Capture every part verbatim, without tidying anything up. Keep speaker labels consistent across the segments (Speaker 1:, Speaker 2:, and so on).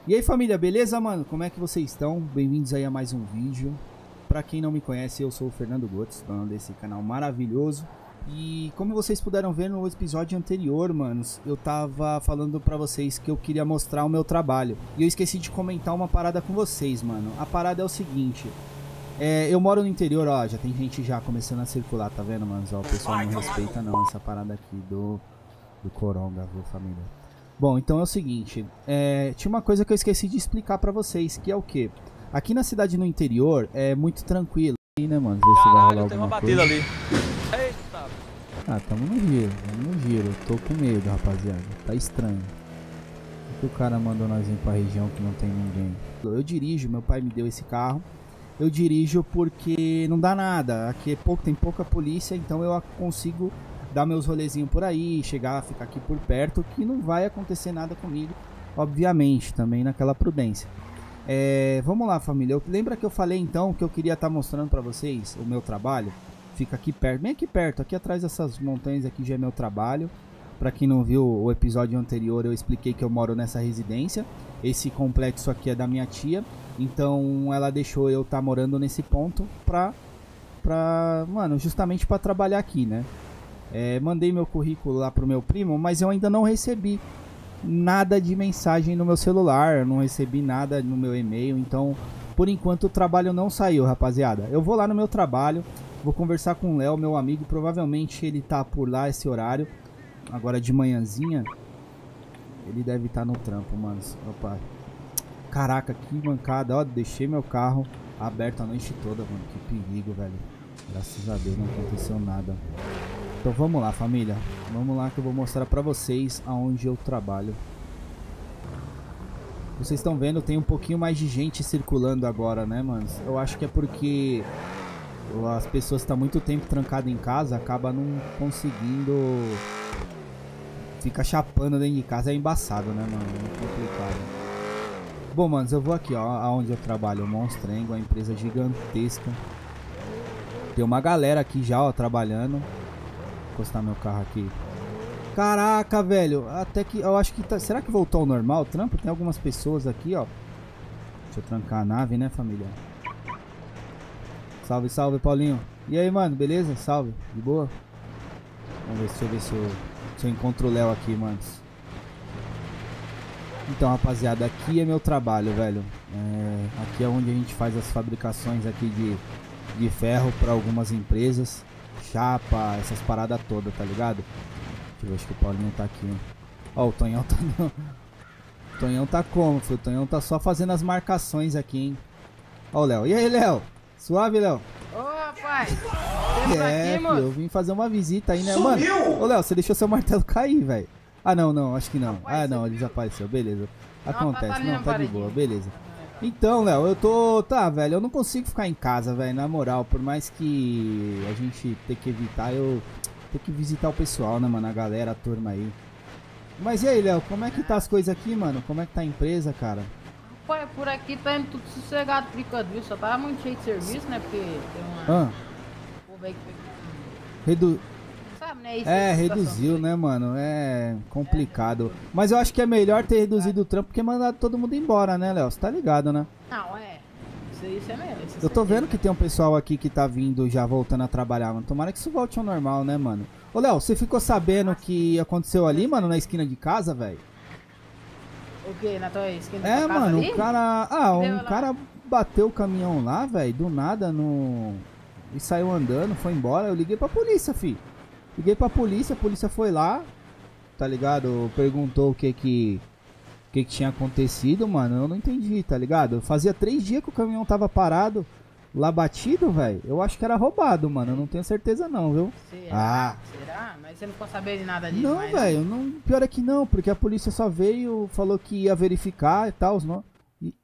Speaker 1: E aí família, beleza mano? Como é que vocês estão? Bem-vindos aí a mais um vídeo. Pra quem não me conhece, eu sou o Fernando Gotes, dono desse canal maravilhoso. E como vocês puderam ver no episódio anterior, manos, eu tava falando pra vocês que eu queria mostrar o meu trabalho. E eu esqueci de comentar uma parada com vocês, mano. A parada é o seguinte, é, eu moro no interior, ó, já tem gente já começando a circular, tá vendo, manos? Ó, o pessoal não respeita não essa parada aqui do, do Coronga, viu família? Bom, então é o seguinte, é, tinha uma coisa que eu esqueci de explicar pra vocês, que é o que? Aqui na cidade no interior é muito tranquilo, aí, né, mano? Ver se vai rolar
Speaker 2: tem uma
Speaker 1: alguma
Speaker 2: batida
Speaker 1: coisa.
Speaker 2: ali. Eita!
Speaker 1: Ah, tamo no giro, tamo no giro. Eu tô com medo, rapaziada. Tá estranho. Por que o cara mandou nós ir pra região que não tem ninguém? Eu dirijo, meu pai me deu esse carro. Eu dirijo porque não dá nada. Aqui é pouco, tem pouca polícia, então eu consigo dar meus rolezinhos por aí, chegar, ficar aqui por perto, que não vai acontecer nada comigo, obviamente, também naquela prudência. É, vamos lá, família. Eu, lembra que eu falei então que eu queria estar mostrando pra vocês o meu trabalho? Fica aqui perto, bem aqui perto, aqui atrás dessas montanhas aqui já é meu trabalho. Pra quem não viu o episódio anterior, eu expliquei que eu moro nessa residência. Esse complexo aqui é da minha tia, então ela deixou eu estar morando nesse ponto pra, pra mano, justamente pra trabalhar aqui, né? É, mandei meu currículo lá pro meu primo, mas eu ainda não recebi nada de mensagem no meu celular, eu não recebi nada no meu e-mail, então por enquanto o trabalho não saiu, rapaziada. Eu vou lá no meu trabalho, vou conversar com o Léo, meu amigo, provavelmente ele tá por lá esse horário, agora de manhãzinha, ele deve estar no trampo, mano. Opa. Caraca, que mancada, ó, deixei meu carro aberto a noite toda, mano, que perigo, velho. Graças a Deus não aconteceu nada. Então vamos lá, família. Vamos lá que eu vou mostrar pra vocês aonde eu trabalho. Vocês estão vendo, tem um pouquinho mais de gente circulando agora, né, mano? Eu acho que é porque as pessoas estão muito tempo trancadas em casa, acaba não conseguindo... Fica chapando dentro de casa, é embaçado, né, mano? É complicado. Bom, manos, eu vou aqui, ó, aonde eu trabalho, Monstrengo, uma empresa gigantesca. Tem uma galera aqui já, ó, trabalhando. Vou encostar meu carro aqui. Caraca, velho. Até que eu acho que tá... Será que voltou ao normal o trampo? Tem algumas pessoas aqui, ó. Deixa eu trancar a nave, né, família? Salve, salve, Paulinho. E aí, mano, beleza? Salve. De boa? Vamos ver, deixa eu ver se eu, se eu encontro o Léo aqui, manos. Então, rapaziada, aqui é meu trabalho, velho. É... Aqui é onde a gente faz as fabricações aqui de, de ferro para algumas empresas. Chapa, essas paradas todas, tá ligado? Deixa eu ver, acho que o Paulinho tá aqui. Ó, o Tonhão tá no... O Tonhão tá como, filho? O Tonhão tá só fazendo as marcações aqui, hein? Ó o Léo. E aí, Léo? Suave, Léo?
Speaker 3: Ô, rapaz!
Speaker 1: É,
Speaker 3: aqui,
Speaker 1: filho, eu vim fazer uma visita aí, né, mano? Ô, Léo, você deixou seu martelo cair, velho. Ah, não, não, acho que não. Ah, não, ele desapareceu, beleza. Acontece, não, tá de boa, beleza. Então, Léo, eu tô... Tá, velho, eu não consigo ficar em casa, velho, na moral. Por mais que a gente tenha que evitar, eu tenho que visitar o pessoal, né, mano? A galera, a turma aí. Mas e aí, Léo, como é que tá as coisas aqui, mano? Como é que tá a empresa, cara?
Speaker 3: Pai, por aqui tá indo tudo sossegado, brincando, viu? Só tava muito cheio de serviço, né? Porque tem uma...
Speaker 1: Ah,
Speaker 3: povo aí que...
Speaker 1: redu...
Speaker 3: Sabe, né? Isso
Speaker 1: É,
Speaker 3: é
Speaker 1: reduziu, né, mano? É complicado. Mas eu acho que é melhor ter reduzido o trampo que mandado todo mundo embora, né, Léo? Você tá ligado, né?
Speaker 3: Não, é. Isso, isso é mesmo. Isso
Speaker 1: Eu tô vendo que tem um pessoal aqui que tá vindo já voltando a trabalhar, mano. Tomara que isso volte ao normal, né, mano? Ô, Léo, você ficou sabendo o que aconteceu ali, mano, na esquina de casa, velho?
Speaker 3: O que? Na tua esquina da
Speaker 1: É,
Speaker 3: tua casa
Speaker 1: mano,
Speaker 3: ali?
Speaker 1: o cara... Ah,
Speaker 3: Deu
Speaker 1: um
Speaker 3: lá.
Speaker 1: cara bateu o caminhão lá, velho, do nada, no... E saiu andando, foi embora. Eu liguei pra polícia, fi. Liguei pra polícia, a polícia foi lá, tá ligado? Perguntou o que que... O que que tinha acontecido, mano. Eu não entendi, tá ligado? Fazia três dias que o caminhão tava parado, lá batido, velho. Eu acho que era roubado, mano. Eu não tenho certeza não, viu?
Speaker 3: Será?
Speaker 1: Ah.
Speaker 3: Será? Mas você não ficou sabendo de nada disso,
Speaker 1: Não,
Speaker 3: mais,
Speaker 1: velho, não, pior é que não, porque a polícia só veio, falou que ia verificar e tal, não. E...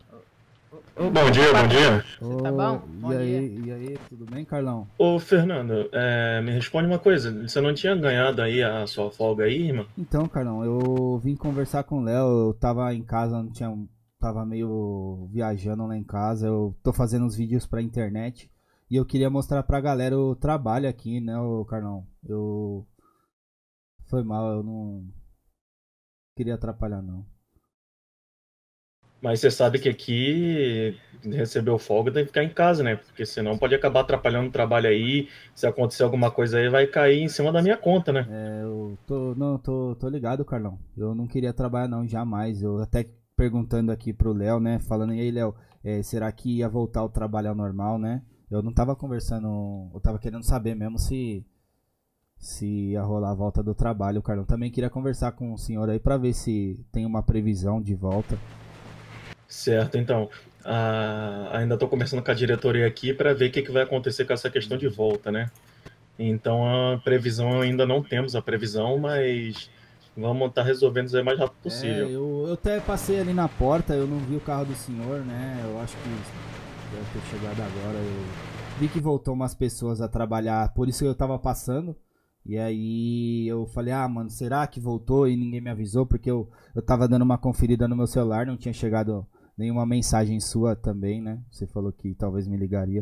Speaker 3: Ô,
Speaker 4: Bom dia, bom dia.
Speaker 3: Você tá bom? Bom
Speaker 1: e aí,
Speaker 3: dia.
Speaker 1: e aí, tudo bem, Carlão?
Speaker 4: Ô, Fernando, é, me responde uma coisa. Você não tinha ganhado aí a sua folga aí, irmão?
Speaker 1: Então, Carlão, eu vim conversar com o Léo, eu tava em casa, não tinha, tava meio viajando lá em casa, eu tô fazendo uns vídeos pra internet e eu queria mostrar pra galera o trabalho aqui, né, ô Carlão? Eu... Foi mal, eu não queria atrapalhar não.
Speaker 4: Mas você sabe que aqui recebeu folga tem que ficar em casa, né? Porque senão pode acabar atrapalhando o trabalho aí. Se acontecer alguma coisa aí, vai cair em cima da minha conta, né?
Speaker 1: É, eu tô, não, tô, tô ligado, Carlão. Eu não queria trabalhar não, jamais. Eu até perguntando aqui pro Léo, né? Falando, e aí, Léo, é, será que ia voltar ao trabalho ao normal, né? Eu não tava conversando, eu tava querendo saber mesmo se se ia rolar a volta do trabalho, Carlão. Também queria conversar com o senhor aí pra ver se tem uma previsão de volta.
Speaker 4: Certo, então. Ah, ainda estou conversando com a diretoria aqui para ver o que, que vai acontecer com essa questão de volta, né? Então a previsão ainda não temos a previsão, mas vamos estar resolvendo isso aí o mais rápido
Speaker 1: É,
Speaker 4: possível.
Speaker 1: eu, eu até passei ali na porta, eu não vi o carro do senhor, né? Eu acho que deve ter chegado agora. Eu vi que voltou umas pessoas a trabalhar, por isso eu tava passando. E aí eu falei, ah, mano, será que voltou? E ninguém me avisou, porque eu, eu tava dando uma conferida no meu celular, não tinha chegado nenhuma mensagem sua também, né? Você falou que talvez me ligaria.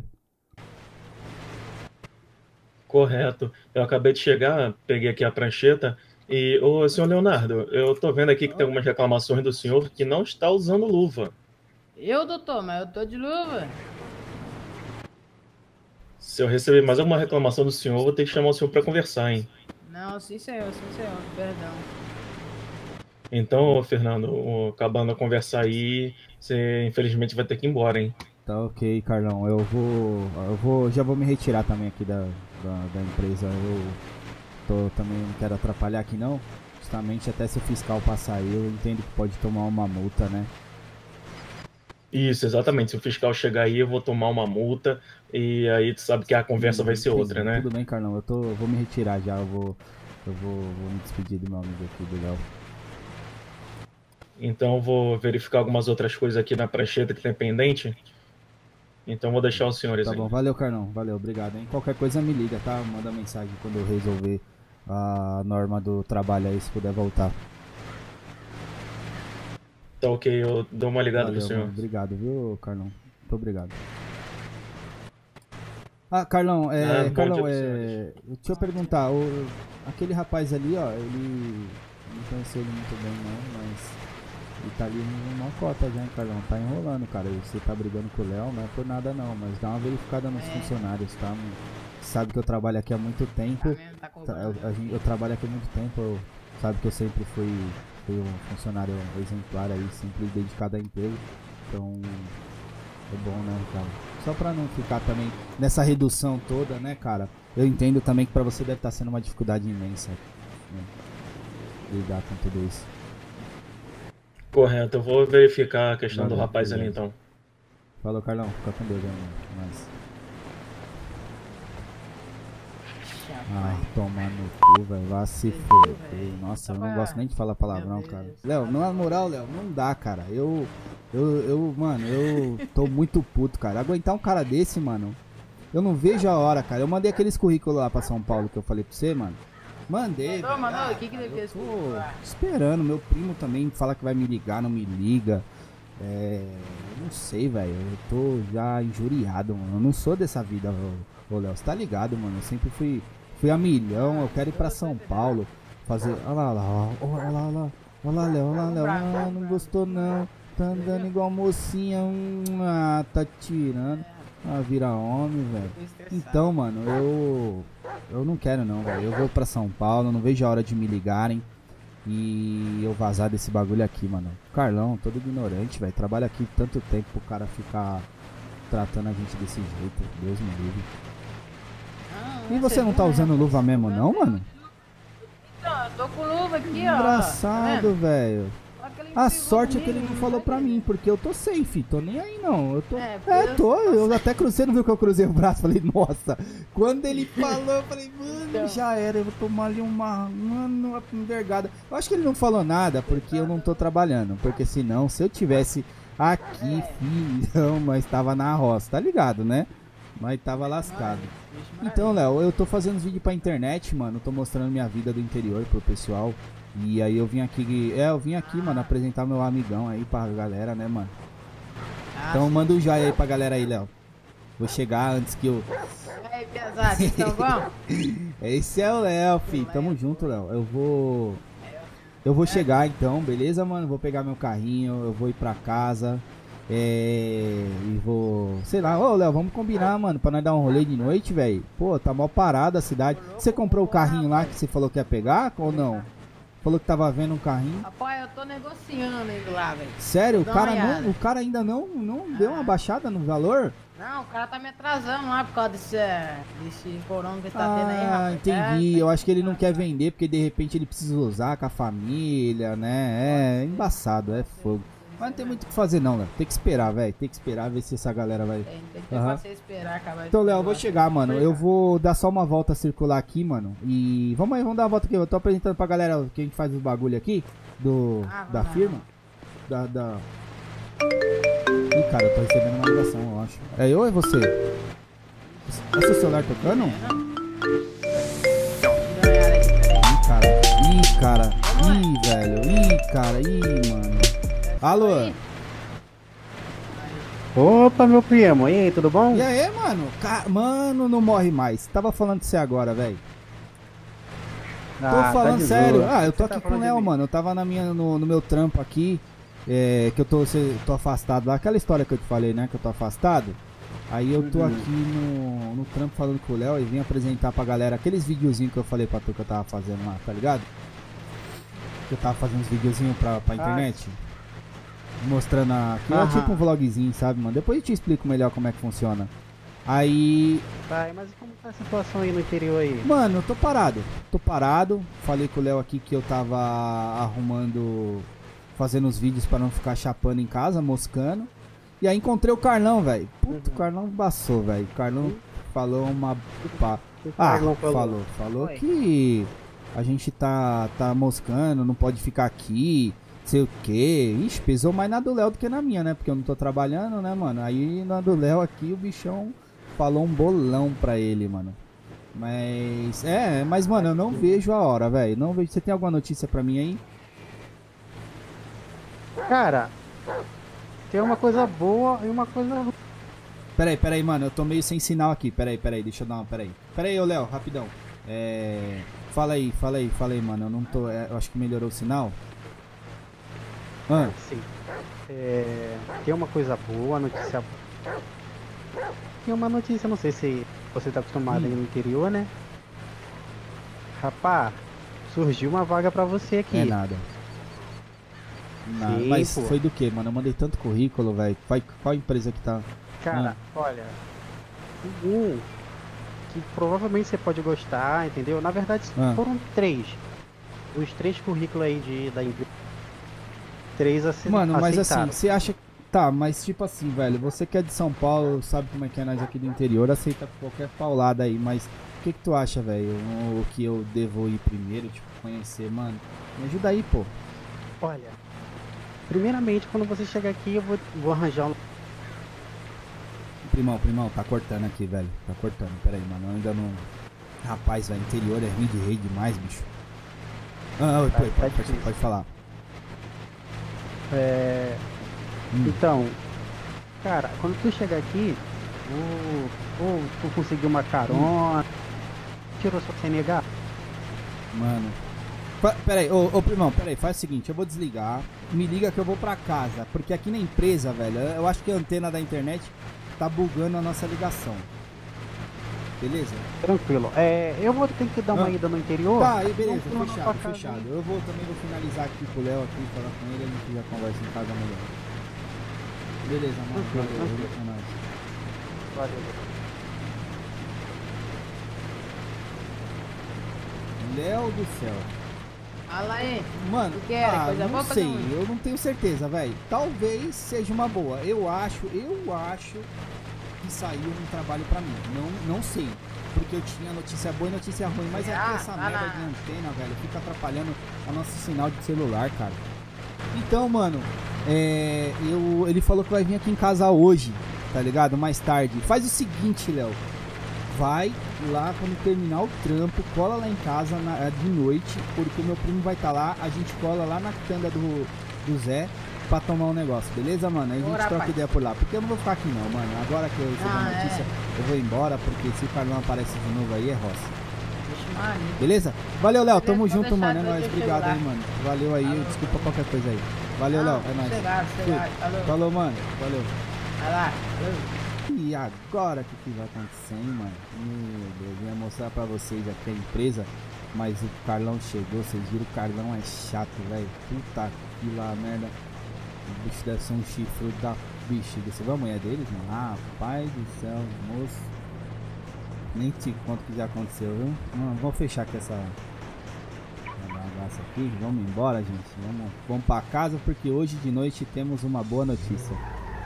Speaker 4: Correto. Eu acabei de chegar, peguei aqui a prancheta e, ô, senhor Leonardo, eu tô vendo aqui que tem algumas reclamações do senhor que não está usando luva.
Speaker 3: Eu, doutor, mas eu tô de luva.
Speaker 4: Se eu receber mais alguma reclamação do senhor, eu vou ter que chamar o senhor para conversar, hein?
Speaker 3: Não, sim senhor, sim senhor, perdão.
Speaker 4: Então, ô, Fernando, ô, acabando a conversa aí, você infelizmente vai ter que ir embora, hein?
Speaker 1: Tá ok, Carlão. Eu vou. Eu vou. Já vou me retirar também aqui da, da, da empresa. Eu tô, também não quero atrapalhar aqui não. Justamente até se o fiscal passar aí, eu entendo que pode tomar uma multa, né?
Speaker 4: Isso, exatamente. Se o fiscal chegar aí, eu vou tomar uma multa e aí tu sabe que a conversa vai ser outra,
Speaker 1: Entendi.
Speaker 4: né?
Speaker 1: Tudo bem, Carlão. Eu tô. Eu vou me retirar já. Eu vou. Eu vou, vou me despedir do meu amigo aqui, do Léo.
Speaker 4: Então eu vou verificar algumas outras coisas aqui na prancheta que tem pendente. Então eu vou deixar os senhores
Speaker 1: Tá
Speaker 4: aí.
Speaker 1: bom, valeu, Carlão. Valeu, obrigado, hein? Qualquer coisa me liga, tá? Manda mensagem quando eu resolver a norma do trabalho aí, se puder voltar.
Speaker 4: Tá ok, eu dou uma ligada pro
Speaker 1: Valeu,
Speaker 4: senhor.
Speaker 1: mano. Obrigado, viu, Carlão? Muito obrigado. Ah, Carlão, é.
Speaker 4: Ah, bom dia
Speaker 1: Carlão,
Speaker 4: pros
Speaker 1: é.
Speaker 4: senhores.
Speaker 1: Deixa eu perguntar, o... aquele rapaz ali, ó, ele. Não conheci ele muito bem não, mas. Ele tá ali numa cota já, hein, Carlão? Tá enrolando, cara. E você tá brigando com o Léo, não é por nada não, mas dá uma verificada nos
Speaker 3: É.
Speaker 1: funcionários, tá? Mano? Sabe que eu trabalho aqui há muito tempo.
Speaker 3: Tá mesmo, tá
Speaker 1: Tá,
Speaker 3: cobrando.
Speaker 1: eu, a gente- eu trabalho aqui há muito tempo, eu- sabe que eu sempre fui, fui um funcionário exemplar aí, sempre dedicado à empresa. Então, é bom, né, cara? Só pra não ficar também nessa redução toda, né, cara? Eu entendo também que pra você deve estar sendo uma dificuldade imensa, né, lidar com tudo isso.
Speaker 4: Correto, eu vou verificar a questão
Speaker 1: Valeu,
Speaker 4: do rapaz ali
Speaker 1: beleza.
Speaker 4: então.
Speaker 1: Falou, Carlão. Fica com Deus aí, mano. Mas... Ai, tomar no cu, velho. Vá se
Speaker 3: Você
Speaker 1: foder.
Speaker 3: viu, velho?
Speaker 1: Nossa, eu
Speaker 3: Tava-
Speaker 1: não gosto nem de falar palavrão,
Speaker 3: Meu
Speaker 1: cara.
Speaker 3: Deus.
Speaker 1: Léo, na moral, Léo, não dá, cara. Eu, eu, eu, mano, eu tô muito puto, cara. Aguentar um cara desse, mano, eu não vejo a hora, cara. Eu mandei aqueles currículos lá pra São Paulo que eu falei pra você, mano. Mandei,
Speaker 3: Mandou,
Speaker 1: velho.
Speaker 3: mandou?
Speaker 1: Ah,
Speaker 3: O que que
Speaker 1: cara,
Speaker 3: ele
Speaker 1: eu
Speaker 3: fez
Speaker 1: tô
Speaker 3: com isso?
Speaker 1: esperando. Meu primo também fala que vai me ligar, não me liga. É, eu não sei, velho. Eu tô já injuriado, mano. Eu não sou dessa vida, ô ô, Léo. Você tá ligado, mano? Eu sempre fui, fui a milhão. Eu quero ir pra São Paulo fazer. Olha lá, olha lá, ó. olha lá, olha lá. Olha lá, Léo, olha lá, Léo. Ah, não gostou, não. Tá andando igual mocinha. Hum, ah, tá tirando. Ah, vira homem, velho.
Speaker 3: Tô estressado.
Speaker 1: Então, mano, eu. Eu não quero, não, velho. Eu vou pra São Paulo. Não vejo a hora de me ligarem. E eu vazar desse bagulho aqui, mano. Carlão, todo ignorante, velho. Trabalha aqui tanto tempo pro cara ficar tratando a gente desse jeito. Deus me livre.
Speaker 3: Ah,
Speaker 1: E você não tá
Speaker 3: viu, né?
Speaker 1: usando luva mesmo, não, mano?
Speaker 3: Então, eu tô com luva aqui, ó.
Speaker 1: Engraçado,
Speaker 3: Tá
Speaker 1: velho.
Speaker 3: vendo? Só que ele
Speaker 1: A
Speaker 3: brigou
Speaker 1: sorte é que ele
Speaker 3: comigo,
Speaker 1: não falou
Speaker 3: vai
Speaker 1: pra
Speaker 3: querer.
Speaker 1: mim, porque eu tô safe, tô nem aí não. Eu tô.
Speaker 3: É,
Speaker 1: É,
Speaker 3: porque eu-
Speaker 1: tô. Eu até cruzei, não viu que eu cruzei o braço? Falei, nossa. Quando ele falou, eu falei, mano,
Speaker 3: Então.
Speaker 1: já era. Eu vou tomar ali uma. Mano, uma envergada. Eu acho que ele não falou nada porque eu não tô trabalhando. Porque senão, se eu tivesse aqui, filhão, nós tava na roça, tá ligado, né? Nós tava lascado.
Speaker 3: Vixe,
Speaker 1: Então,
Speaker 3: maravilha.
Speaker 1: Léo, eu tô fazendo vídeo pra internet, mano. Tô mostrando minha vida do interior pro pessoal. E aí eu vim aqui. É, eu vim aqui, mano, apresentar meu amigão aí pra galera, né, mano?
Speaker 3: Ah,
Speaker 1: Então
Speaker 3: sim.
Speaker 1: manda um joinha aí pra galera aí, Léo. Vou chegar antes que eu.
Speaker 3: E aí, pesado, então vamos?
Speaker 1: Esse é o Léo, fi.
Speaker 3: Léo.
Speaker 1: Tamo junto, Léo. Eu vou. Eu vou chegar então, beleza, mano? Vou pegar meu carrinho, eu vou ir pra casa. É... E vou... Sei lá, ô Léo, vamos combinar, mano, pra nós dar um rolê de noite, velho. Pô, tá mó parada a cidade. Você comprou o carrinho lá que você falou que ia pegar ou não? Falou que tava vendo um carrinho.
Speaker 3: Rapaz, eu tô negociando indo lá, velho.
Speaker 1: Sério? O
Speaker 3: Dá
Speaker 1: cara,
Speaker 3: uma
Speaker 1: não,
Speaker 3: olhada.
Speaker 1: o cara ainda não, não deu uma baixada no valor?
Speaker 3: Não, o cara tá me atrasando lá por causa desse, é, desse corona que tá tendo aí,
Speaker 1: Ah,
Speaker 3: rapaz.
Speaker 1: entendi.
Speaker 3: É,
Speaker 1: Eu acho que ele não quer vender porque de repente ele precisa usar com a família, né? É embaçado, é fogo. Mas não tem muito o que fazer não, Léo. Tem que esperar, velho. Tem que esperar ver se essa galera vai...
Speaker 3: Tem, tem que
Speaker 1: Aham.
Speaker 3: uhum. você esperar acabar.
Speaker 1: Então, Léo, eu vou chegar, mano. Eu vou dar só uma volta circular aqui, mano. E vamos aí, vamos dar uma volta aqui. Eu tô apresentando pra galera que a gente faz os bagulho aqui. Do,
Speaker 3: Ah,
Speaker 1: da
Speaker 3: vamos lá.
Speaker 1: firma. Da, da... Ih, cara, eu tô recebendo uma ligação, eu acho. É eu ou é você? É seu celular tocando? Ih, cara. Ih, cara. Ih, velho. Ih, cara. Ih, mano. Alô?
Speaker 2: Opa, meu primo, e aí, tudo bom?
Speaker 1: E aí, mano? Ca... Mano, não morre mais. Tava falando de você agora, velho. Tô
Speaker 2: Ah,
Speaker 1: falando
Speaker 2: tá de
Speaker 1: sério.
Speaker 2: boa.
Speaker 1: Ah, eu tô
Speaker 2: Você tá
Speaker 1: aqui com o
Speaker 2: falando de
Speaker 1: Léo,
Speaker 2: mim?
Speaker 1: mano. Eu tava na minha, no, no meu trampo aqui. É, que eu tô, cê- tô afastado lá. Aquela história que eu te falei, né? Que eu tô afastado. Aí eu tô
Speaker 2: Uhum.
Speaker 1: aqui no, no trampo falando com o Léo e vim apresentar pra galera aqueles videozinhos que eu falei pra tu que eu tava fazendo lá, tá ligado? Que eu tava fazendo uns videozinhos pra, pra internet. Mostrando a... Que é
Speaker 2: Aham.
Speaker 1: tipo um vlogzinho, sabe, mano? Depois eu te explico melhor como é que funciona. Aí...
Speaker 2: Tá, mas como tá a situação aí no interior aí?
Speaker 1: Mano, eu tô parado. Tô parado. Falei com o Léo aqui que eu tava arrumando... Fazendo os vídeos pra não ficar chapando em casa, moscando. E aí encontrei o Carlão, velho. Puta, o Carlão embaçou, velho. O Carlão falou uma... Pá.
Speaker 2: O
Speaker 1: Ah,
Speaker 2: Carlão falou.
Speaker 1: falou. Falou
Speaker 3: Oi.
Speaker 1: que a gente tá, tá moscando, não pode ficar aqui, sei o quê. Ixi, pesou mais na do Léo do que na minha, né? Porque eu não tô trabalhando, né, mano? Aí na do Léo aqui o bichão falou um bolão pra ele, mano. Mas, é, mas, mano, eu não vejo a hora, velho. Não vejo. Você tem alguma notícia pra mim aí?
Speaker 2: Cara, tem uma coisa boa e uma coisa ruim.
Speaker 1: Peraí, peraí, mano, eu tô meio sem sinal aqui. Peraí, peraí, deixa eu dar uma. Peraí. Peraí, ô Léo, rapidão. É. Fala aí, fala aí, fala aí, mano. Eu não tô. é, eu acho que melhorou o sinal. Ah,
Speaker 2: Sim. É, tem uma coisa boa, notícia boa. Tem uma notícia, não sei se você tá acostumado
Speaker 1: Hum.
Speaker 2: aí no interior, né? Rapá, surgiu uma vaga pra você aqui.
Speaker 1: é nada. Nada.
Speaker 2: Sim,
Speaker 1: Mas
Speaker 2: pô.
Speaker 1: foi do que, mano? Eu mandei tanto currículo, velho. Qual, qual empresa que tá?
Speaker 2: Cara, olha, um que provavelmente você pode gostar, entendeu? Na verdade
Speaker 1: Ah.
Speaker 2: foram três. Os três currículos aí de, da empresa. Três ace-
Speaker 1: Mano, mas assim,
Speaker 2: aceitaram.
Speaker 1: você acha. Tá, mas tipo assim, velho. Você que é de São Paulo, sabe como é que é nós aqui do interior, aceita qualquer paulada aí. Mas o que que tu acha, velho? O o que eu devo ir primeiro, tipo, conhecer, mano? Me ajuda aí, pô.
Speaker 2: Olha, primeiramente quando você chegar aqui eu vou, vou arranjar um.
Speaker 1: Primão, primão, tá cortando aqui, velho. Tá cortando. Pera aí, mano. Eu ainda não. Rapaz, velho, interior é ruim de rei demais, bicho. Ah, oi,
Speaker 2: Tá-
Speaker 1: pode,
Speaker 2: tá
Speaker 1: pode,
Speaker 2: difícil.
Speaker 1: pode falar.
Speaker 2: É,
Speaker 1: Hum.
Speaker 2: Então, cara, quando tu chegar aqui, ou, ou tu conseguir uma carona, tirou sua C N H,
Speaker 1: Mano. Fa- Pera aí, ô, ô primão, pera aí, faz o seguinte, eu vou desligar. Me liga que eu vou pra casa. Porque aqui na empresa, velho, eu acho que a antena da internet tá bugando a nossa ligação. Beleza?
Speaker 2: tranquilo. É, eu vou ter que dar uma
Speaker 1: Ah.
Speaker 2: ida no interior.
Speaker 1: Tá, aí beleza,
Speaker 2: Vamos lá na
Speaker 1: fechado,
Speaker 2: tua casa
Speaker 1: fechado.
Speaker 2: aí.
Speaker 1: Eu vou também vou finalizar aqui com o Léo aqui, falar com ele, a gente já conversa em casa melhor. Beleza, mano.
Speaker 2: Tranquilo,
Speaker 1: Valeu,
Speaker 2: tranquilo.
Speaker 1: é nóis.
Speaker 2: Valeu.
Speaker 1: Léo do céu.
Speaker 3: Fala aí.
Speaker 1: Mano,
Speaker 3: O que era?
Speaker 1: ah,
Speaker 3: Coisa
Speaker 1: não
Speaker 3: boa ou coisa
Speaker 1: sei,
Speaker 3: ruim?
Speaker 1: eu não tenho certeza, velho. Talvez seja uma boa. Eu acho, eu acho que saiu um trabalho pra mim. Não, não sei. Porque eu tinha notícia boa e notícia ruim, mas
Speaker 3: Ah,
Speaker 1: aqui essa
Speaker 3: tá
Speaker 1: merda
Speaker 3: na-
Speaker 1: de antena, velho, fica atrapalhando a nosso sinal de celular, cara. Então, mano, é, eu, ele falou que vai vir aqui em casa hoje, tá ligado? Mais tarde. Faz o seguinte, Léo. Vai lá quando terminar o trampo, cola lá em casa na- de noite, porque meu primo vai estar lá, a gente cola lá na quitanda do, do Zé pra tomar um negócio, beleza, mano? Aí a gente
Speaker 3: Bora,
Speaker 1: troca
Speaker 3: pai.
Speaker 1: ideia por lá, porque eu não vou ficar aqui não, mano. Agora que eu recebi
Speaker 3: Ah,
Speaker 1: a notícia,
Speaker 3: é.
Speaker 1: eu vou embora, porque se o Carlão aparece de novo aí é roça.
Speaker 3: Maneiro.
Speaker 1: Beleza? Valeu, Léo.
Speaker 3: Beleza,
Speaker 1: Tamo
Speaker 3: pode
Speaker 1: junto,
Speaker 3: deixar,
Speaker 1: mano. É
Speaker 3: depois
Speaker 1: nóis.
Speaker 3: eu chego
Speaker 1: Obrigado
Speaker 3: lá.
Speaker 1: aí, mano. Valeu aí.
Speaker 3: Falou.
Speaker 1: Desculpa qualquer coisa aí. Valeu,
Speaker 3: Não,
Speaker 1: Léo. É nóis.
Speaker 3: sossegado, sossegado. Falou.
Speaker 1: Falou, Falou, mano. Valeu.
Speaker 3: Vai lá. Falou.
Speaker 1: E agora o que, que vai acontecer, hein, mano? Meu Deus, eu ia mostrar pra vocês aqui a empresa, mas o Carlão chegou, vocês viram, o Carlão é chato, velho. Puta que lá, merda. O bicho deve ser um chifre da bexiga. Você viu a mulher deles, mano? Ah, pai do céu, moço. Nem te conto o que já aconteceu, viu? Não, vamos fechar aqui essa bagaça aqui. Vamos embora, gente. Vamos, vamos pra casa porque hoje de noite temos uma boa notícia.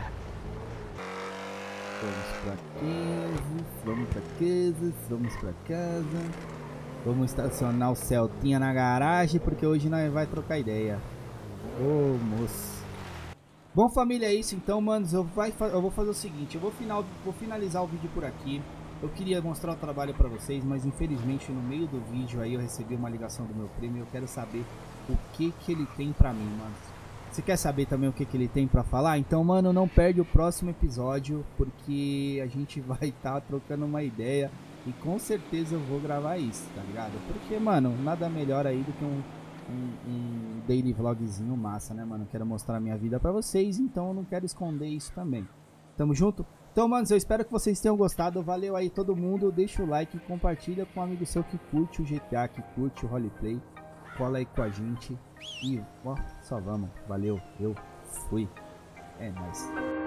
Speaker 1: Vamos pra casa, vamos pra casa, vamos pra casa. Vamos estacionar o Celtinha na garagem porque hoje nós vai trocar ideia. Ô, moço. Bom, família, é isso então, manos. Eu, vai, eu vou fazer o seguinte, eu vou, final, vou finalizar o vídeo por aqui. Eu queria mostrar o trabalho pra vocês, mas infelizmente no meio do vídeo aí eu recebi uma ligação do meu primo e eu quero saber o que que ele tem pra mim, mano. Você quer saber também o que, que ele tem pra falar? Então, mano, não perde o próximo episódio, porque a gente vai estar tá trocando uma ideia e com certeza eu vou gravar isso, tá ligado? Porque, mano, nada melhor aí do que um, um, um daily vlogzinho massa, né, mano? Quero mostrar a minha vida pra vocês, então eu não quero esconder isso também. Tamo junto? Então, manos, eu espero que vocês tenham gostado. Valeu aí todo mundo, deixa o like e compartilha com um amigo seu que curte o G T A, que curte o roleplay. Cola aí com a gente e ó, só vamos. Valeu, eu fui. É nóis.